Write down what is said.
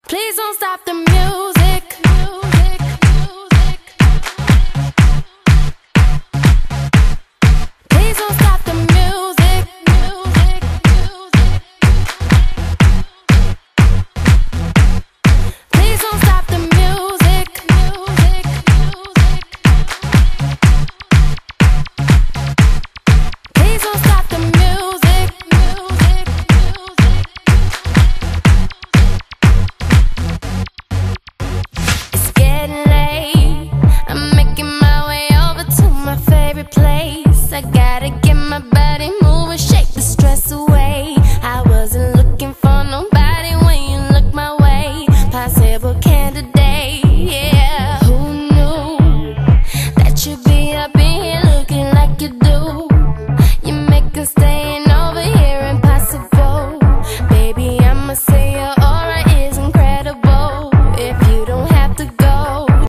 Please don't stop the music. Please don't stop the music. Please don't stop the music. Please don't stop the music. It's getting late. I'm making my way over to my favorite place. I gotta get my body moving, shake the stress away. I wasn't looking for nobody when you look my way. Paseo